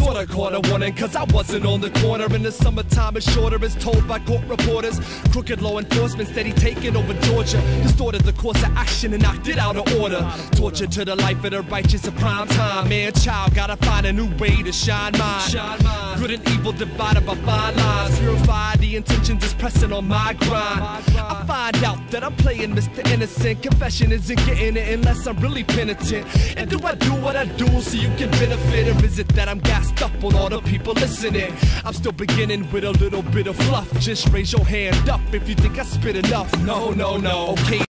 Thought I caught a warning cause I wasn't on the corner. In the summertime it's shorter as told by court reporters. Crooked law enforcement steady taking over Georgia. Distorted the course of action and knocked it out of order. Torture to the life of the righteous at prime time. Man child gotta find a new way to shine mine. Good and evil divided by fine lines. Purify the intentions is pressing on my grind. I find out that I'm playing Mr. Innocent. Confession isn't getting it unless I'm really penitent. And do I do what I do so you can benefit? Or is it that I'm gassed up on all the people listening? I'm still beginning with a little bit of fluff. Just raise your hand up if you think I spit enough. No, no, no. Okay.